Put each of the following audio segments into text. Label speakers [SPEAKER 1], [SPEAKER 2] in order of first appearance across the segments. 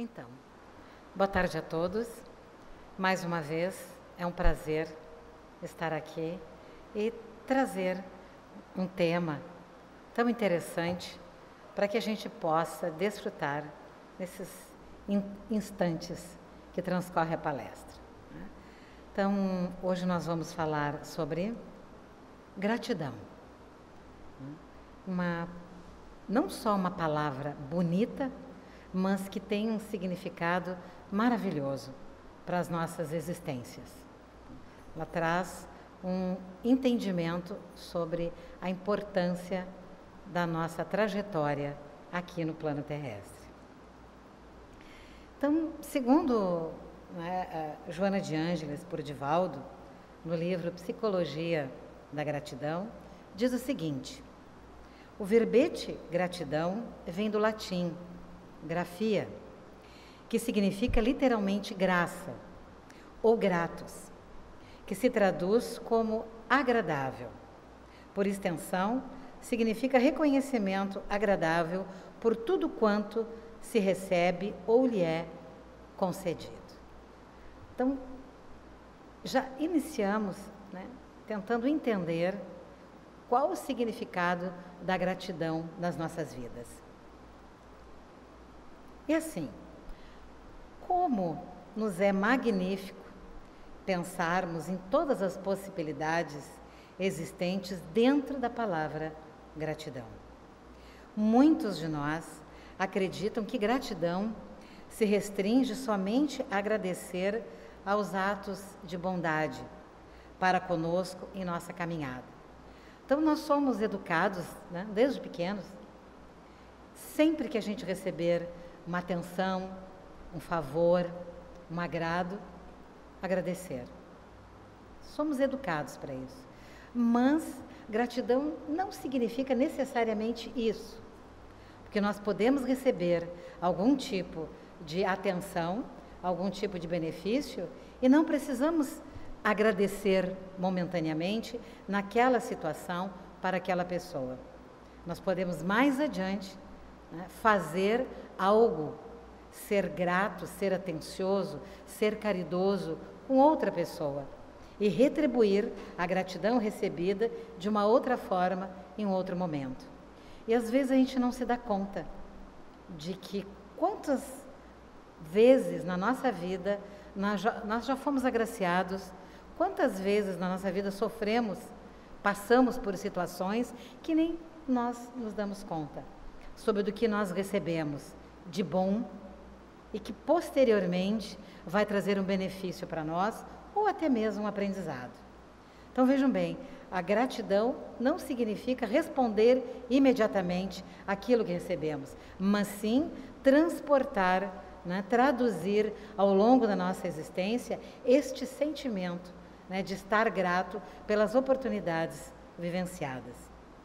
[SPEAKER 1] Então, boa tarde a todos. Mais uma vez, é um prazer estar aqui e trazer um tema tão interessante para que a gente possa desfrutar nesses instantes que transcorre a palestra. Então, hoje nós vamos falar sobre gratidão. Não só uma palavra bonita, mas que tem um significado maravilhoso para as nossas existências. Ela traz um entendimento sobre a importância da nossa trajetória aqui no plano terrestre. Então, segundo Joana de Ângeles por Divaldo, no livro Psicologia da Gratidão, diz o seguinte: o verbete gratidão vem do latim graphia, que significa literalmente graça, ou gratus, que se traduz como agradável. Por extensão, significa reconhecimento agradável por tudo quanto se recebe ou lhe é concedido. Então, já iniciamos, tentando entender qual o significado da gratidão nas nossas vidas. E assim, como nos é magnífico pensarmos em todas as possibilidades existentes dentro da palavra gratidão. Muitos de nós acreditam que gratidão se restringe somente a agradecer aos atos de bondade para conosco em nossa caminhada. Então, nós somos educados, desde pequenos, sempre que a gente receber uma atenção, um favor, um agrado, agradecer. Somos educados para isso. Mas gratidão não significa necessariamente isso, porque nós podemos receber algum tipo de atenção, algum tipo de benefício e não precisamos agradecer momentaneamente naquela situação para aquela pessoa. Nós podemos mais adiante fazer algo, ser grato, ser atencioso, ser caridoso com outra pessoa e retribuir a gratidão recebida de uma outra forma em um outro momento. E às vezes a gente não se dá conta de que quantas vezes na nossa vida nós já fomos agraciados, quantas vezes na nossa vida sofremos, passamos por situações que nem nós nos damos conta sobre do que nós recebemos de bom e que posteriormente vai trazer um benefício para nós ou até mesmo um aprendizado. Então vejam bem, a gratidão não significa responder imediatamente aquilo que recebemos, mas sim transportar, traduzir ao longo da nossa existência este sentimento de estar grato pelas oportunidades vivenciadas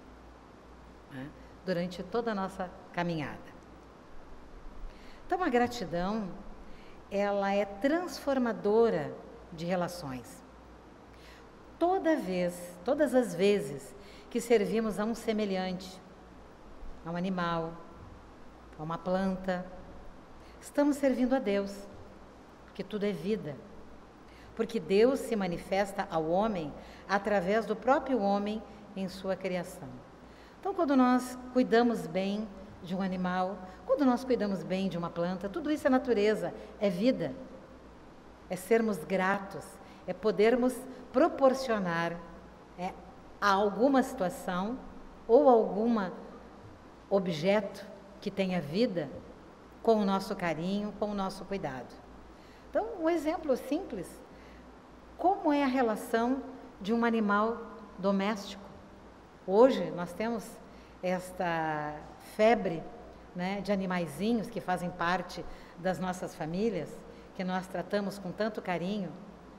[SPEAKER 1] durante toda a nossa caminhada. Então, a gratidão, ela é transformadora de relações. Todas as vezes que servimos a um semelhante, a um animal, a uma planta, estamos servindo a Deus, porque tudo é vida. Porque Deus se manifesta ao homem através do próprio homem em sua criação. Então, quando nós cuidamos bem de um animal, quando nós cuidamos bem de uma planta, tudo isso é natureza, é vida. É sermos gratos, é podermos proporcionar a alguma situação ou algum objeto que tenha vida com o nosso carinho, com o nosso cuidado. Então, um exemplo simples, como é a relação de um animal doméstico? Hoje nós temos esta febre de animaizinhos que fazem parte das nossas famílias, que nós tratamos com tanto carinho.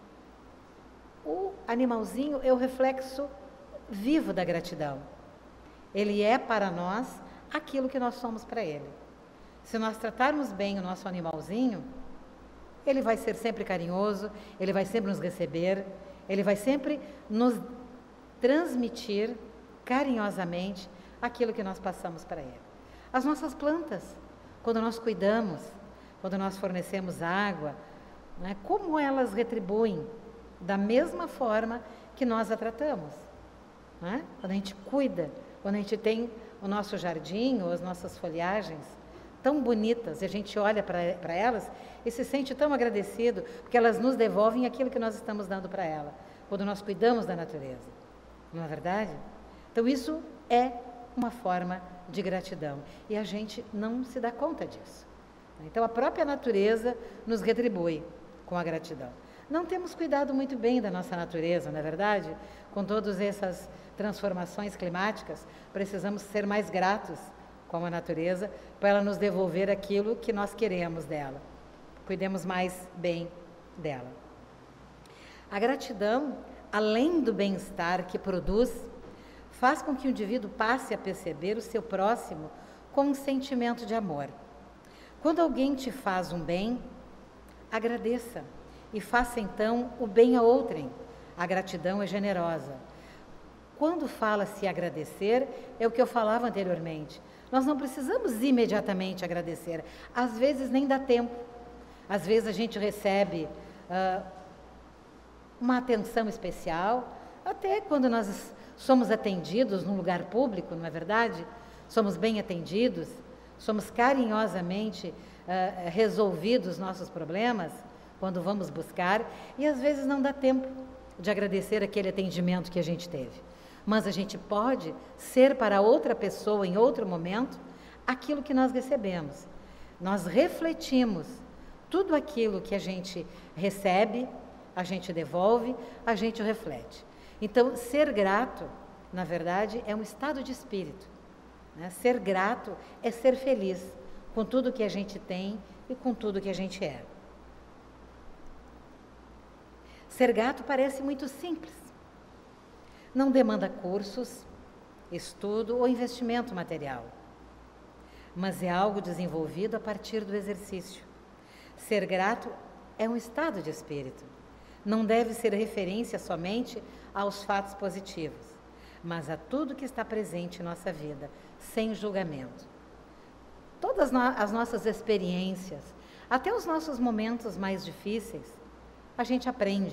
[SPEAKER 1] O animalzinho é o reflexo vivo da gratidão. Ele é para nós aquilo que nós somos para ele. Se nós tratarmos bem o nosso animalzinho, ele vai ser sempre carinhoso, ele vai sempre nos receber, ele vai sempre nos transmitir carinhosamente aquilo que nós passamos para ele. As nossas plantas, quando nós cuidamos, quando nós fornecemos água, né, como elas retribuem da mesma forma que nós a tratamos. Né? Quando a gente cuida, quando a gente tem o nosso jardim ou as nossas folhagens tão bonitas, e a gente olha para elas e se sente tão agradecido, porque elas nos devolvem aquilo que nós estamos dando para ela, quando nós cuidamos da natureza. Não é verdade? Então isso é uma forma de gratidão, e a gente não se dá conta disso. Então a própria natureza nos retribui com a gratidão. Não temos cuidado muito bem da nossa natureza, não é verdade? Com todas essas transformações climáticas, precisamos ser mais gratos com a natureza para ela nos devolver aquilo que nós queremos dela. Cuidemos mais bem dela. A gratidão, além do bem-estar que produz, faz com que o indivíduo passe a perceber o seu próximo com um sentimento de amor. Quando alguém te faz um bem, agradeça e faça então o bem a outrem. A gratidão é generosa. Quando fala-se agradecer, é o que eu falava anteriormente. Nós não precisamos imediatamente agradecer. Às vezes nem dá tempo. Às vezes a gente recebe uma atenção especial, até quando nós somos atendidos num lugar público, não é verdade? Somos bem atendidos, somos carinhosamente resolvidos nossos problemas quando vamos buscar, e às vezes não dá tempo de agradecer aquele atendimento que a gente teve. Mas a gente pode ser para outra pessoa em outro momento aquilo que nós recebemos. Nós refletimos tudo aquilo que a gente recebe, a gente devolve, a gente reflete. Então, ser grato, na verdade, é um estado de espírito. Né? Ser grato é ser feliz com tudo que a gente tem e com tudo que a gente é. Ser grato parece muito simples. Não demanda cursos, estudo ou investimento material, mas é algo desenvolvido a partir do exercício. Ser grato é um estado de espírito. Não deve ser referência somente aos fatos positivos, mas a tudo que está presente em nossa vida, sem julgamento. Todas as nossas experiências, até os nossos momentos mais difíceis, a gente aprende.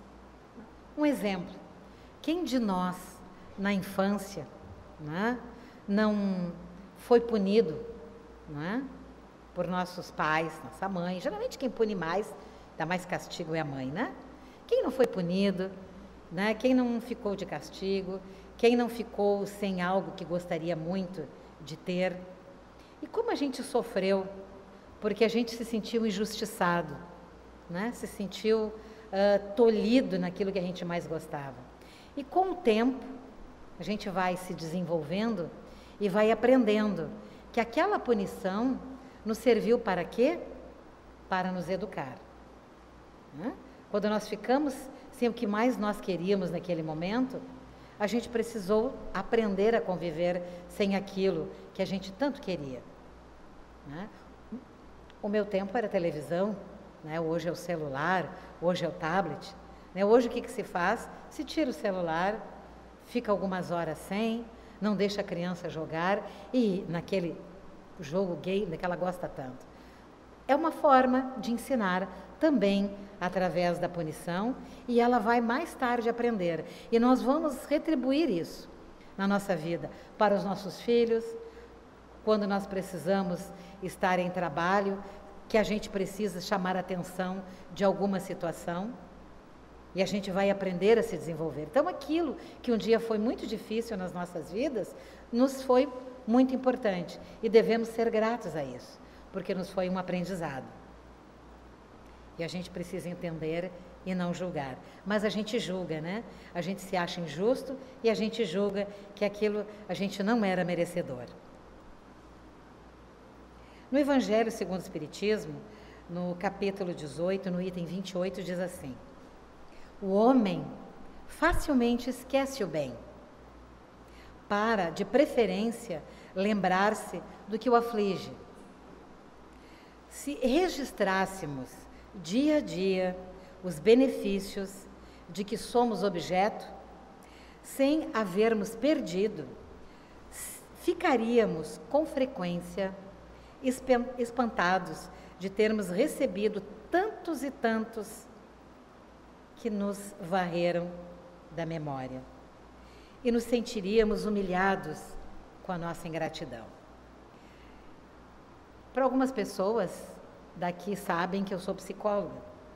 [SPEAKER 1] Um exemplo: quem de nós, na infância, né, não foi punido, né, por nossos pais, nossa mãe? Geralmente quem pune mais, dá mais castigo é a mãe, né? Quem não foi punido, né? Quem não ficou de castigo, quem não ficou sem algo que gostaria muito de ter? E como a gente sofreu, porque a gente se sentiu injustiçado, né? Se sentiu tolhido naquilo que a gente mais gostava. E com o tempo, a gente vai se desenvolvendo e vai aprendendo que aquela punição nos serviu para quê? Para nos educar. Né? Quando nós ficamos sem o que mais nós queríamos naquele momento, a gente precisou aprender a conviver sem aquilo que a gente tanto queria. Né? O meu tempo era televisão, né? Hoje é o celular, hoje é o tablet. Né? Hoje o que se faz? Se tira o celular, fica algumas horas sem, não deixa a criança jogar, e naquele jogo gay que ela gosta tanto. É uma forma de ensinar também através da punição, e ela vai mais tarde aprender. E nós vamos retribuir isso na nossa vida, para os nossos filhos, quando nós precisamos estar em trabalho, que a gente precisa chamar a atenção de alguma situação, e a gente vai aprender a se desenvolver. Então, aquilo que um dia foi muito difícil nas nossas vidas, nos foi muito importante, e devemos ser gratos a isso, porque nos foi um aprendizado. E a gente precisa entender e não julgar. Mas a gente julga, né? A gente se acha injusto e a gente julga que aquilo a gente não era merecedor. No Evangelho segundo o Espiritismo, no capítulo 18, no item 28, diz assim: o homem facilmente esquece o bem, para, de preferência, lembrar-se do que o aflige. Se registrássemos dia a dia os benefícios de que somos objeto, sem havermos perdido, ficaríamos com frequência espantados de termos recebido tantos e tantos que nos varreram da memória. E nos sentiríamos humilhados com a nossa ingratidão. Para algumas pessoas daqui sabem que eu sou psicóloga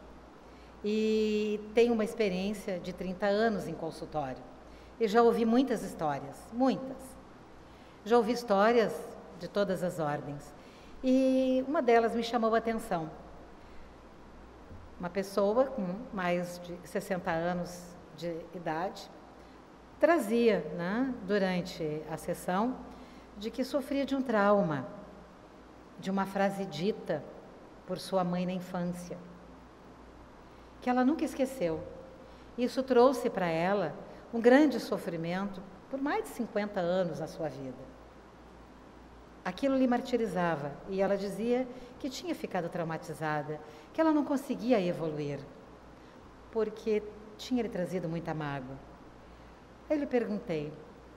[SPEAKER 1] e tenho uma experiência de 30 anos em consultório. E já ouvi muitas histórias, muitas. Já ouvi histórias de todas as ordens. E uma delas me chamou a atenção. Uma pessoa com mais de 60 anos de idade trazia, né, durante a sessão, de que sofria de um trauma, de uma frase dita por sua mãe na infância, que ela nunca esqueceu. Isso trouxe para ela um grande sofrimento por mais de 50 anos na sua vida. Aquilo lhe martirizava e ela dizia que tinha ficado traumatizada, que ela não conseguia evoluir, porque tinha lhe trazido muita mágoa. Aí eu lhe perguntei,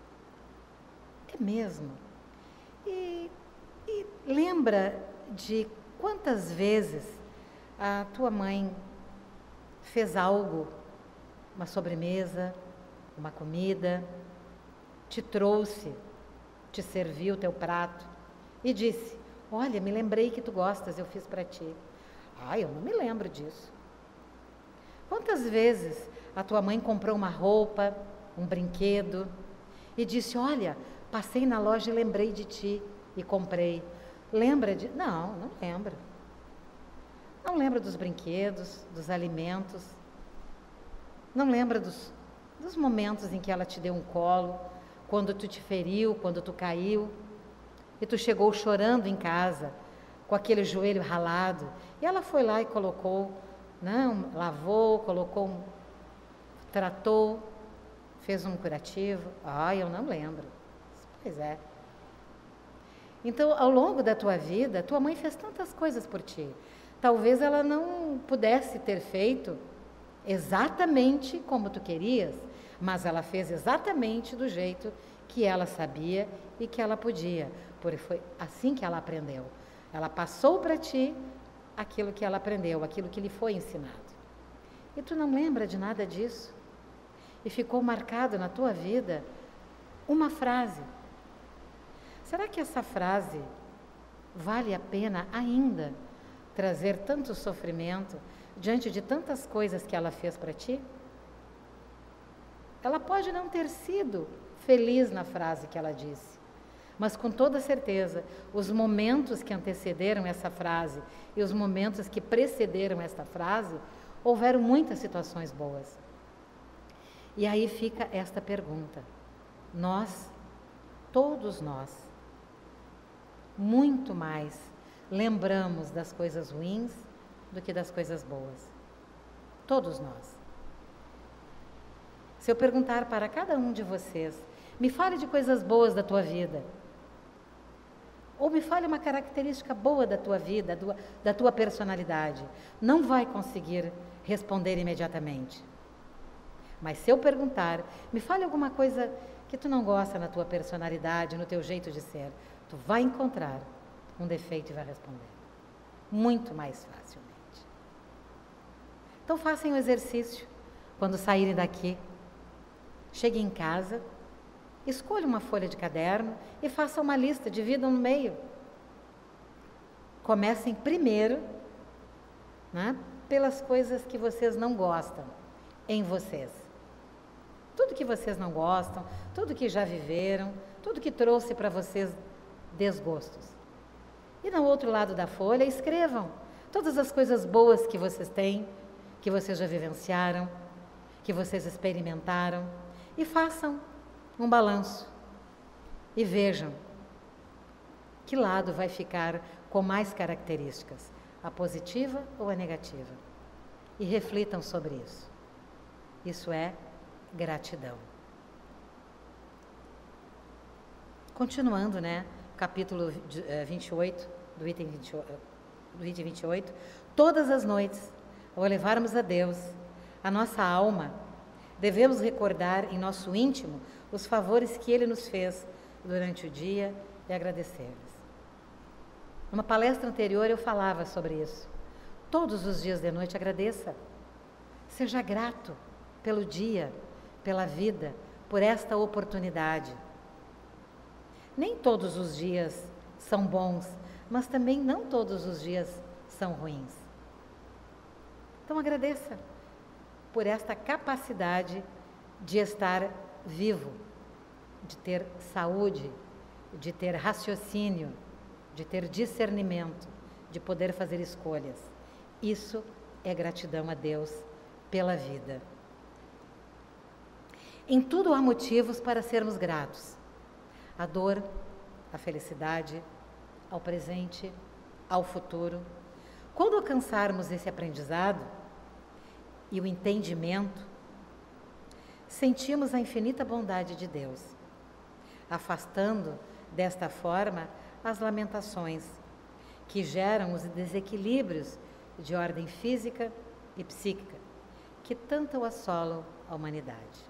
[SPEAKER 1] é mesmo? E lembra de quantas vezes a tua mãe fez algo, uma sobremesa, uma comida, te trouxe, te serviu o teu prato e disse, olha, me lembrei que tu gostas, eu fiz para ti. Ah, eu não me lembro disso. Quantas vezes a tua mãe comprou uma roupa, um brinquedo e disse, olha, passei na loja e lembrei de ti e comprei. Lembra de... Não, não lembra. Não lembra dos brinquedos, dos alimentos. Não lembra dos momentos em que ela te deu um colo, quando tu te feriu, quando tu caiu, e tu chegou chorando em casa, com aquele joelho ralado, e ela foi lá e colocou, não, lavou, colocou, tratou, fez um curativo. Ah, eu não lembro. Pois é. Então, ao longo da tua vida, tua mãe fez tantas coisas por ti. Talvez ela não pudesse ter feito exatamente como tu querias, mas ela fez exatamente do jeito que ela sabia e que ela podia, porque foi assim que ela aprendeu. Ela passou para ti aquilo que ela aprendeu, aquilo que lhe foi ensinado. E tu não lembra de nada disso? E ficou marcado na tua vida uma frase. Será que essa frase vale a pena ainda trazer tanto sofrimento diante de tantas coisas que ela fez para ti? Ela pode não ter sido feliz na frase que ela disse, mas com toda certeza, os momentos que antecederam essa frase e os momentos que precederam esta frase, houveram muitas situações boas. E aí fica esta pergunta. Nós, todos nós, muito mais lembramos das coisas ruins do que das coisas boas. Todos nós. Se eu perguntar para cada um de vocês, me fale de coisas boas da tua vida, ou me fale uma característica boa da tua vida, da tua personalidade, não vai conseguir responder imediatamente. Mas se eu perguntar, me fale alguma coisa que tu não gosta na tua personalidade, no teu jeito de ser, tu vai encontrar um defeito e vai responder. Muito mais facilmente. Então façam o exercício, quando saírem daqui, cheguem em casa, escolha uma folha de caderno e façam uma lista, dividam no meio. Comecem primeiro, né, pelas coisas que vocês não gostam em vocês. Tudo que vocês não gostam, tudo que já viveram, tudo que trouxe para vocês desgostos. E no outro lado da folha, escrevam todas as coisas boas que vocês têm, que vocês já vivenciaram, que vocês experimentaram, e façam um balanço e vejam que lado vai ficar com mais características, a positiva ou a negativa. E reflitam sobre isso. Isso é gratidão. Continuando, né? Capítulo 28, do item 28. Todas as noites, ao elevarmos a Deus, a nossa alma, devemos recordar em nosso íntimo os favores que Ele nos fez durante o dia e agradecer-lhes. Numa palestra anterior eu falava sobre isso. Todos os dias de noite agradeça. Seja grato pelo dia, pela vida, por esta oportunidade. Nem todos os dias são bons, mas também não todos os dias são ruins. Então agradeça por esta capacidade de estar vivo, de ter saúde, de ter raciocínio, de ter discernimento, de poder fazer escolhas. Isso é gratidão a Deus pela vida. Em tudo há motivos para sermos gratos. A dor, a felicidade, ao presente, ao futuro. Quando alcançarmos esse aprendizado e o entendimento, sentimos a infinita bondade de Deus, afastando desta forma as lamentações que geram os desequilíbrios de ordem física e psíquica que tanto assolam a humanidade.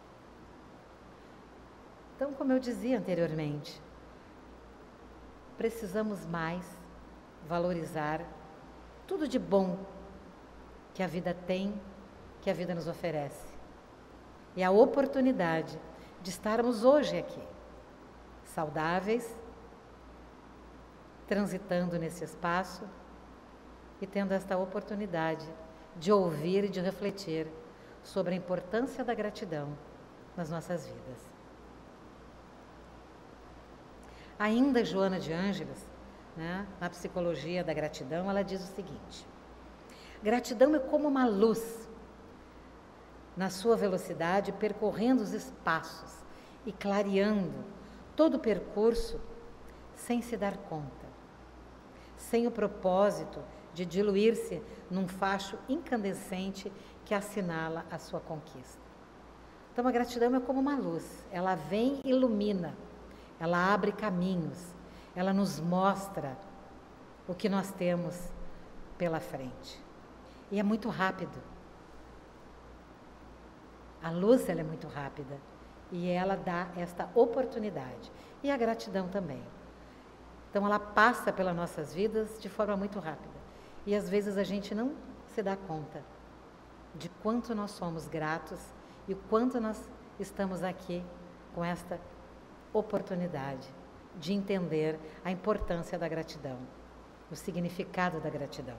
[SPEAKER 1] Então, como eu dizia anteriormente, precisamos mais valorizar tudo de bom que a vida tem, que a vida nos oferece. E a oportunidade de estarmos hoje aqui, saudáveis, transitando nesse espaço e tendo esta oportunidade de ouvir e de refletir sobre a importância da gratidão nas nossas vidas. Ainda Joana de Ângeles, na psicologia da gratidão, ela diz o seguinte: gratidão é como uma luz na sua velocidade, percorrendo os espaços e clareando todo o percurso sem se dar conta, sem o propósito de diluir-se num facho incandescente que assinala a sua conquista. Então a gratidão é como uma luz, ela vem e ilumina, ela abre caminhos, ela nos mostra o que nós temos pela frente. E é muito rápido. A luz, ela é muito rápida e ela dá esta oportunidade. E a gratidão também. Então ela passa pelas nossas vidas de forma muito rápida. E às vezes a gente não se dá conta de quanto nós somos gratos e o quanto nós estamos aqui com esta oportunidade de entender a importância da gratidão, o significado da gratidão.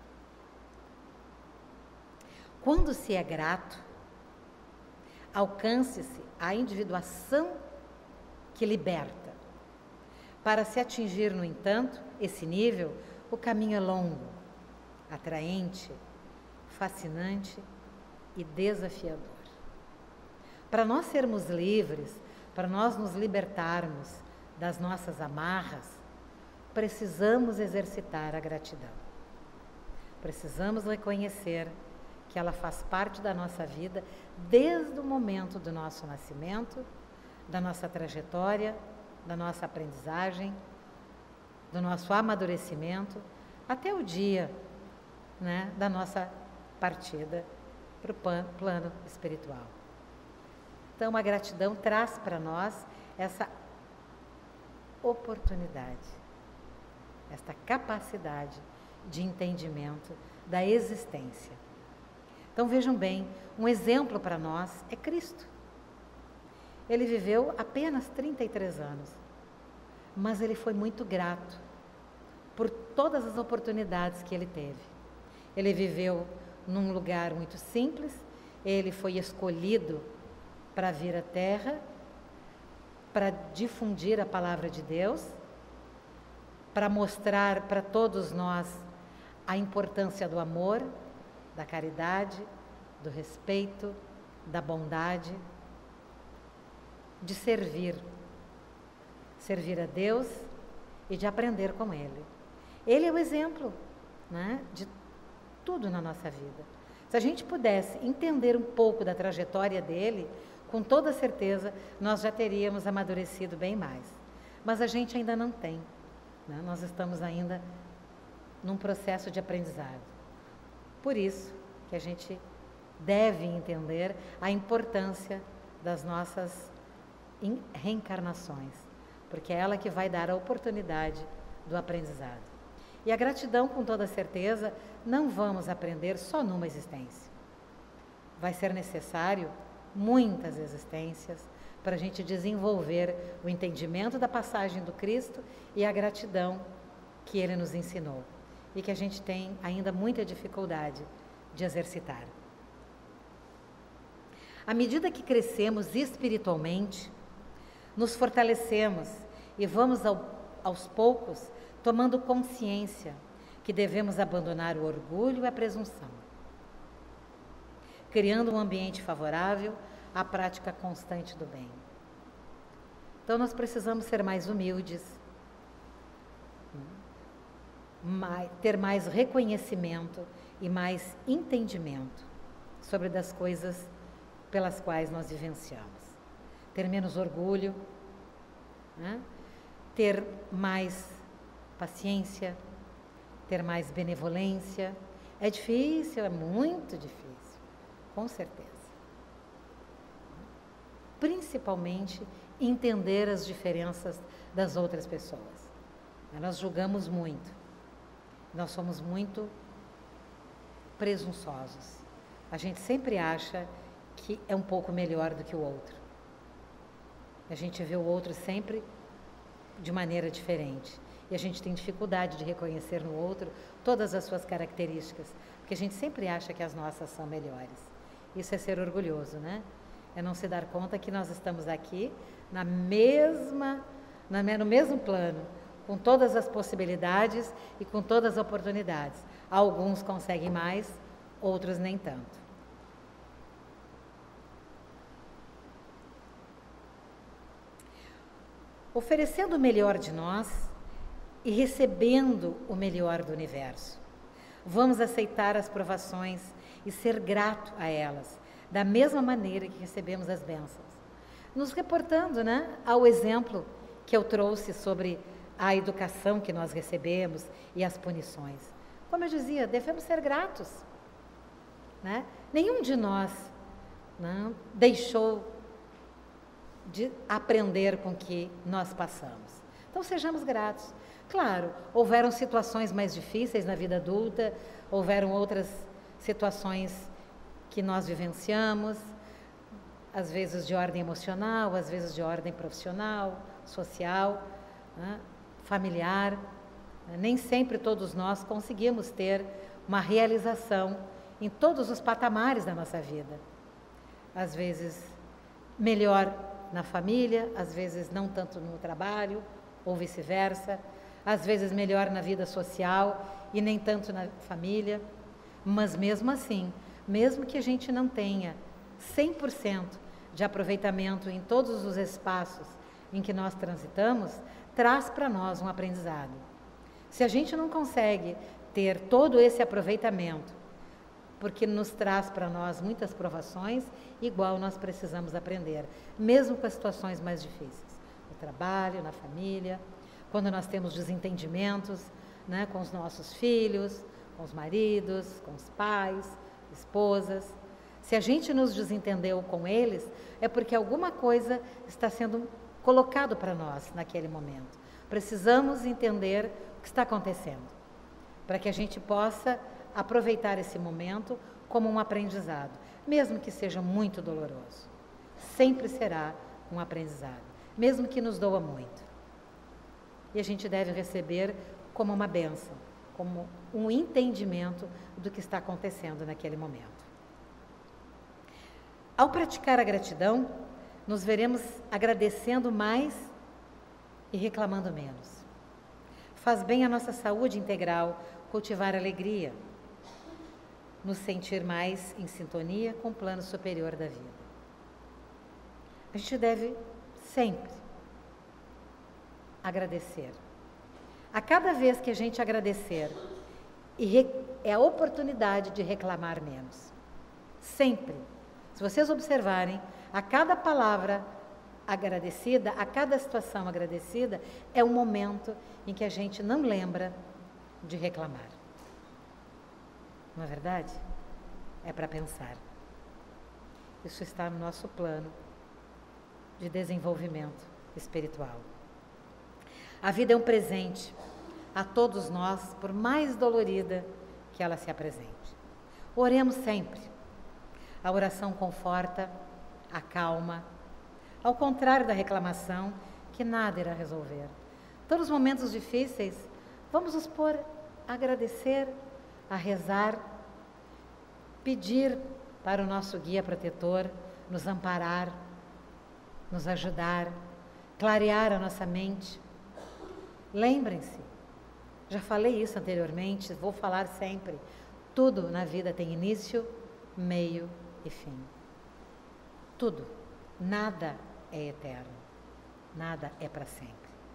[SPEAKER 1] Quando se é grato, alcance-se a individuação que liberta. Para se atingir, no entanto, esse nível, o caminho é longo, atraente, fascinante e desafiador. Para nós sermos livres, para nós nos libertarmos das nossas amarras, precisamos exercitar a gratidão. Precisamos reconhecer que ela faz parte da nossa vida desde o momento do nosso nascimento, da nossa trajetória, da nossa aprendizagem, do nosso amadurecimento, até o dia, da nossa partida para o plano espiritual. Então, a gratidão traz para nós essa oportunidade, esta capacidade de entendimento da existência. Então, vejam bem, um exemplo para nós é Cristo. Ele viveu apenas 33 anos, mas ele foi muito grato por todas as oportunidades que ele teve. Ele viveu num lugar muito simples, ele foi escolhido para vir à Terra, para difundir a palavra de Deus, para mostrar para todos nós a importância do amor, da caridade, do respeito, da bondade, de servir a Deus e de aprender com Ele. Ele é o exemplo, de tudo na nossa vida. Se a gente pudesse entender um pouco da trajetória dele, com toda certeza nós já teríamos amadurecido bem mais. Mas a gente ainda não tem. Nós estamos ainda num processo de aprendizado. Por isso que a gente deve entender a importância das nossas reencarnações, porque é ela que vai dar a oportunidade do aprendizado. E a gratidão, com toda certeza, não vamos aprender só numa existência. Vai ser necessário muitas existências para a gente desenvolver o entendimento da passagem do Cristo e a gratidão que Ele nos ensinou. E que a gente tem ainda muita dificuldade de exercitar. À medida que crescemos espiritualmente, nos fortalecemos e vamos aos poucos tomando consciência que devemos abandonar o orgulho e a presunção, criando um ambiente favorável à prática constante do bem. Então nós precisamos ser mais humildes, ter mais reconhecimento e mais entendimento sobre das coisas pelas quais nós vivenciamos. Ter menos orgulho, né? Ter mais paciência, ter mais benevolência. É difícil, é muito difícil, com certeza. Principalmente entender as diferenças das outras pessoas. Nós julgamos muito, nós somos muito presunçosos. A gente sempre acha que é um pouco melhor do que o outro. A gente vê o outro sempre de maneira diferente. E a gente tem dificuldade de reconhecer no outro todas as suas características, porque a gente sempre acha que as nossas são melhores. Isso é ser orgulhoso, né? É não se dar conta que nós estamos aqui no mesmo plano, com todas as possibilidades e com todas as oportunidades. Alguns conseguem mais, outros nem tanto. Oferecendo o melhor de nós e recebendo o melhor do universo, vamos aceitar as provações e ser grato a elas, da mesma maneira que recebemos as bênçãos. Nos reportando, né, ao exemplo que eu trouxe sobre a educação que nós recebemos e as punições. Como eu dizia, devemos ser gratos, né? Nenhum de nós, né, deixou de aprender com o que nós passamos. Então, sejamos gratos. Claro, houveram situações mais difíceis na vida adulta, houveram outras situações que nós vivenciamos, às vezes de ordem emocional, às vezes de ordem profissional, social, né, familiar. Nem sempre todos nós conseguimos ter uma realização em todos os patamares da nossa vida. Às vezes melhor na família, às vezes não tanto no trabalho, ou vice-versa, às vezes melhor na vida social e nem tanto na família, mas mesmo assim, mesmo que a gente não tenha 100% de aproveitamento em todos os espaços em que nós transitamos, traz para nós um aprendizado. Se a gente não consegue ter todo esse aproveitamento, porque nos traz para nós muitas provações, igual nós precisamos aprender, mesmo com as situações mais difíceis, no trabalho, na família, quando nós temos desentendimentos, né, com os nossos filhos, com os maridos, com os pais, esposas. Se a gente nos desentendeu com eles, é porque alguma coisa está sendo colocado para nós naquele momento. Precisamos entender o que está acontecendo, para que a gente possa aproveitar esse momento como um aprendizado, mesmo que seja muito doloroso. Sempre será um aprendizado, mesmo que nos doa muito. E a gente deve receber como uma bênção, como um entendimento do que está acontecendo naquele momento. Ao praticar a gratidão, nos veremos agradecendo mais e reclamando menos. Faz bem à nossa saúde integral cultivar alegria, nos sentir mais em sintonia com o plano superior da vida. A gente deve sempre agradecer. A cada vez que a gente agradecer, é a oportunidade de reclamar menos. Sempre. Se vocês observarem, a cada palavra agradecida, a cada situação agradecida, é um momento em que a gente não lembra de reclamar. Não é verdade? É para pensar. Isso está no nosso plano de desenvolvimento espiritual. A vida é um presente. a todos nós, por mais dolorida que ela se apresente. Oremos sempre. A oração conforta, acalma, ao contrário da reclamação, que nada irá resolver. Todos os momentos difíceis, vamos nos pôr a agradecer, a rezar, pedir para o nosso guia protetor nos amparar, nos ajudar, clarear a nossa mente. Lembrem-se, já falei isso anteriormente, vou falar sempre, tudo na vida tem início, meio e fim. Tudo. Nada é eterno. Nada é para sempre.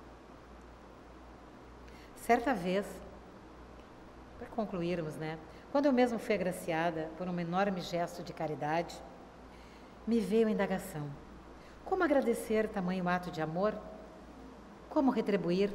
[SPEAKER 1] Certa vez, para concluirmos, quando eu mesmo fui agraciada por um enorme gesto de caridade, me veio a indagação. Como agradecer tamanho ato de amor? Como retribuir?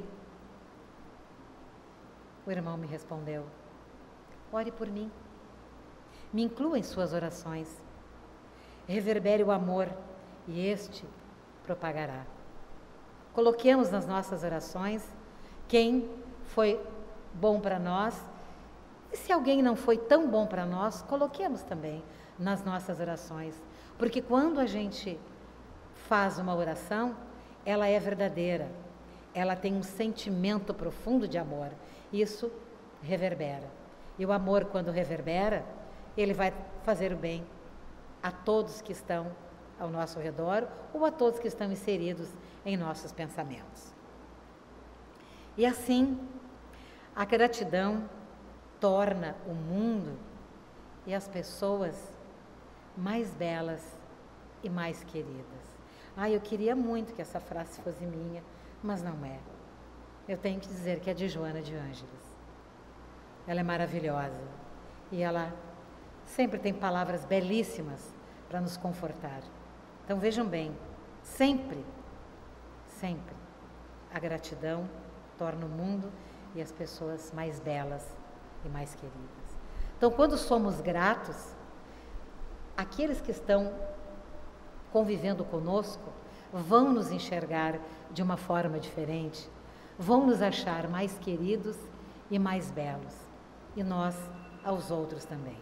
[SPEAKER 1] O irmão me respondeu: ore por mim. Me inclua em suas orações. Reverbere o amor e este propagará. Coloquemos nas nossas orações quem foi bom para nós. E se alguém não foi tão bom para nós, coloquemos também nas nossas orações. Porque quando a gente faz uma oração, ela é verdadeira. Ela tem um sentimento profundo de amor. Isso reverbera. E o amor, quando reverbera, ele vai fazer o bem a todos que estão ao nosso redor ou a todos que estão inseridos em nossos pensamentos. E assim, a gratidão torna o mundo e as pessoas mais belas e mais queridas. Eu queria muito que essa frase fosse minha, mas não é. Eu tenho que dizer que é de Joana de Ângeles. Ela é maravilhosa e ela sempre tem palavras belíssimas para nos confortar. Então vejam bem, sempre, sempre, a gratidão torna o mundo e as pessoas mais belas e mais queridas. Então, quando somos gratos, aqueles que estão convivendo conosco vão nos enxergar de uma forma diferente, vão nos achar mais queridos e mais belos, e nós aos outros também.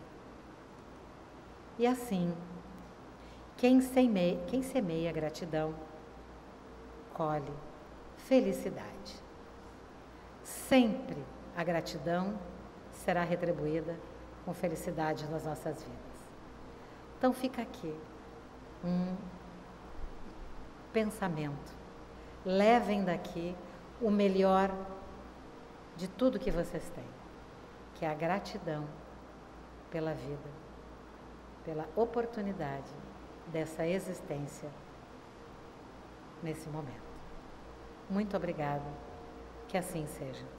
[SPEAKER 1] E assim, quem semeia gratidão, colhe felicidade. Sempre a gratidão será retribuída com felicidade nas nossas vidas. Então fica aqui um pensamento. Levem daqui o melhor de tudo que vocês têm, que é a gratidão pela vida, pela oportunidade dessa existência nesse momento. Muito obrigada, que assim seja.